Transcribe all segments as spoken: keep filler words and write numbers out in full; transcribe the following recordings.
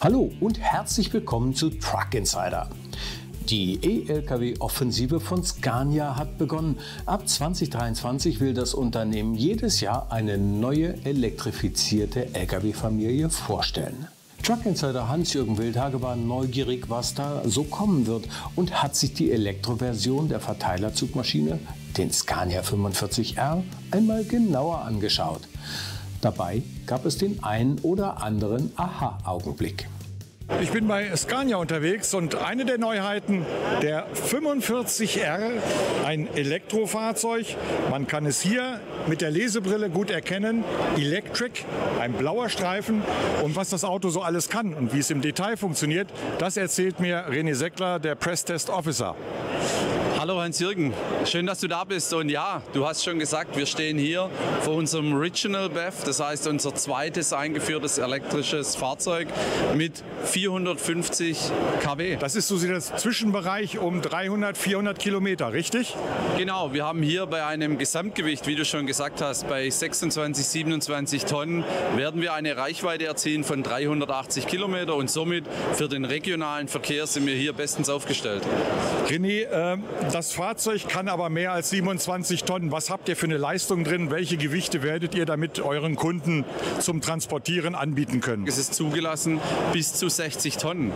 Hallo und herzlich willkommen zu Truck Insider. Die E-L K W-Offensive von Scania hat begonnen. Ab zwanzig dreiundzwanzig will das Unternehmen jedes Jahr eine neue elektrifizierte L K W-Familie vorstellen. Truck Insider Hans-Jürgen Wildhage war neugierig, was da so kommen wird und hat sich die Elektroversion der Verteilerzugmaschine, den Scania fünfundvierzig R, einmal genauer angeschaut. Dabei gab es den einen oder anderen Aha-Augenblick. Ich bin bei Scania unterwegs und eine der Neuheiten, der fünfundvierzig R, ein Elektrofahrzeug. Man kann es hier mit der Lesebrille gut erkennen. Electric, ein blauer Streifen. Und was das Auto so alles kann und wie es im Detail funktioniert, das erzählt mir René Seckler, der Press Test Officer. Hallo Hans-Jürgen, schön, dass du da bist. Und ja, du hast schon gesagt, wir stehen hier vor unserem Original B E V, das heißt unser zweites eingeführtes elektrisches Fahrzeug mit vierhundertfünfzig Kilowatt. Das ist so der Zwischenbereich um dreihundert, vierhundert Kilometer, richtig? Genau, wir haben hier bei einem Gesamtgewicht, wie du schon gesagt hast, bei sechsundzwanzig, siebenundzwanzig Tonnen werden wir eine Reichweite erzielen von dreihundertachtzig Kilometer und somit für den regionalen Verkehr sind wir hier bestens aufgestellt. René, äh, das Fahrzeug kann aber mehr als siebenundzwanzig Tonnen. Was habt ihr für eine Leistung drin? Welche Gewichte werdet ihr damit euren Kunden zum Transportieren anbieten können? Es ist zugelassen bis zu sechzig Tonnen.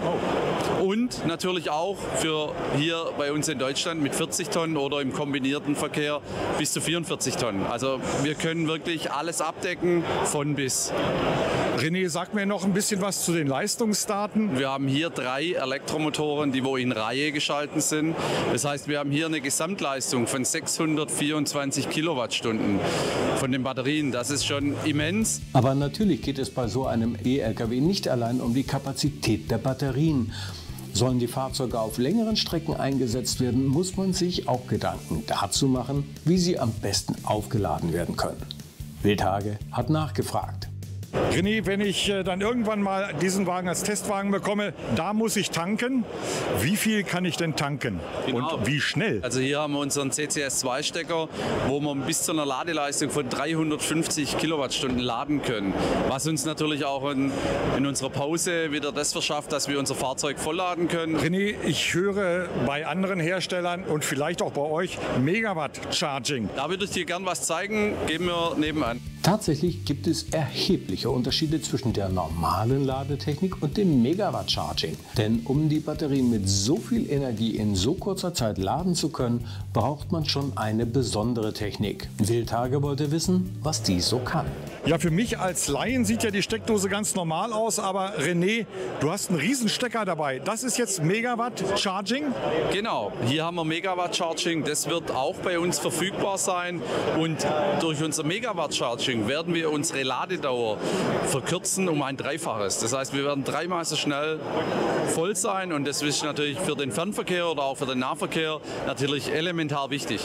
Und natürlich auch für hier bei uns in Deutschland mit vierzig Tonnen oder im kombinierten Verkehr bis zu vierundvierzig Tonnen. Also wir können wirklich alles abdecken von bis. René, sag mir noch ein bisschen was zu den Leistungsdaten. Wir haben hier drei Elektromotoren, die wo in Reihe geschalten sind. Das heißt, wir haben hier eine Gesamtleistung von sechshundertvierundzwanzig Kilowattstunden von den Batterien. Das ist schon immens. Aber natürlich geht es bei so einem E-L K W nicht allein um die Kapazität der Batterien. Sollen die Fahrzeuge auf längeren Strecken eingesetzt werden, muss man sich auch Gedanken dazu machen, wie sie am besten aufgeladen werden können. Wildhage hat nachgefragt. René, wenn ich äh, dann irgendwann mal diesen Wagen als Testwagen bekomme, da muss ich tanken. Wie viel kann ich denn tanken? Genau. Und wie schnell? Also hier haben wir unseren C C S zwei Stecker, wo wir bis zu einer Ladeleistung von dreihundertfünfzig Kilowattstunden laden können. Was uns natürlich auch in, in unserer Pause wieder das verschafft, dass wir unser Fahrzeug vollladen können. René, ich höre bei anderen Herstellern und vielleicht auch bei euch Megawatt-Charging. Da würde ich dir gern was zeigen, geben wir nebenan. Tatsächlich gibt es erhebliche Unterschiede zwischen der normalen Ladetechnik und dem Megawatt-Charging. Denn um die Batterien mit so viel Energie in so kurzer Zeit laden zu können, braucht man schon eine besondere Technik. Wildhage wollte wissen, was die so kann. Ja, für mich als Laien sieht ja die Steckdose ganz normal aus, aber René, du hast einen Riesenstecker dabei. Das ist jetzt Megawatt-Charging? Genau, hier haben wir Megawatt-Charging. Das wird auch bei uns verfügbar sein und durch unser Megawatt-Charging werden wir unsere Ladedauer verkürzen um ein Dreifaches. Das heißt, wir werden dreimal so schnell voll sein und das ist natürlich für den Fernverkehr oder auch für den Nahverkehr natürlich elementar wichtig.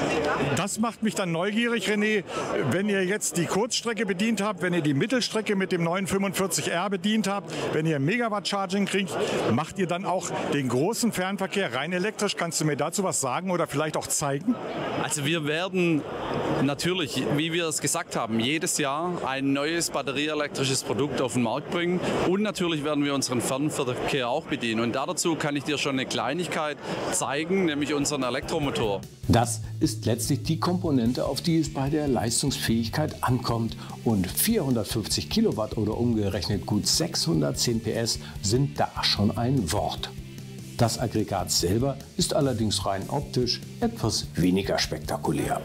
Das macht mich dann neugierig, René. Wenn ihr jetzt die Kurzstrecke bedient habt, wenn ihr die Mittelstrecke mit dem neuen fünfundvierzig R bedient habt, wenn ihr Megawatt-Charging kriegt, macht ihr dann auch den großen Fernverkehr rein elektrisch? Kannst du mir dazu was sagen oder vielleicht auch zeigen? Also wir werden natürlich, wie wir es gesagt haben, jedes Jahr ein neues batterieelektrisches Produkt auf den Markt bringen und natürlich werden wir unseren Fernverkehr auch bedienen. Und dazu kann ich dir schon eine Kleinigkeit zeigen, nämlich unseren Elektromotor. Das ist letztlich die Komponente, auf die es bei der Leistungsfähigkeit ankommt. Und vierhundertfünfzig Kilowatt oder umgerechnet gut sechshundertzehn P S sind da schon ein Wort. Das Aggregat selber ist allerdings rein optisch etwas weniger spektakulär.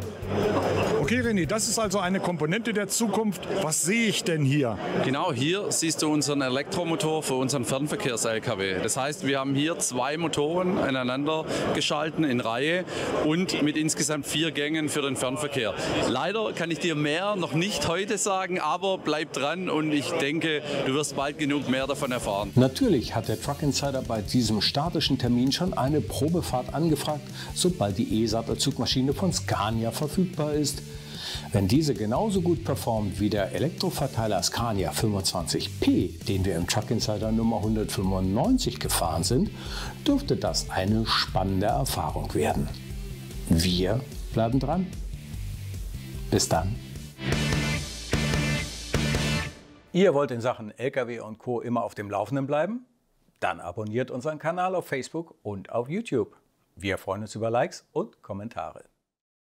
Okay, René, das ist also eine Komponente der Zukunft. Was sehe ich denn hier? Genau, hier siehst du unseren Elektromotor für unseren Fernverkehrs-L K W. Das heißt, wir haben hier zwei Motoren aneinander geschalten in Reihe und mit insgesamt vier Gängen für den Fernverkehr. Leider kann ich dir mehr noch nicht heute sagen, aber bleib dran und ich denke, du wirst bald genug mehr davon erfahren. Natürlich hat der Truck Insider bei diesem statischen Termin schon eine Probefahrt angefragt, sobald die E-Sattel-Zugmaschine von Scania verfügbar ist. Wenn diese genauso gut performt wie der Elektroverteiler Scania fünfundzwanzig P, den wir im Truck Insider Nummer hundertfünfundneunzig gefahren sind, dürfte das eine spannende Erfahrung werden. Wir bleiben dran. Bis dann. Ihr wollt in Sachen L K W und Co. immer auf dem Laufenden bleiben? Dann abonniert unseren Kanal auf Facebook und auf YouTube. Wir freuen uns über Likes und Kommentare.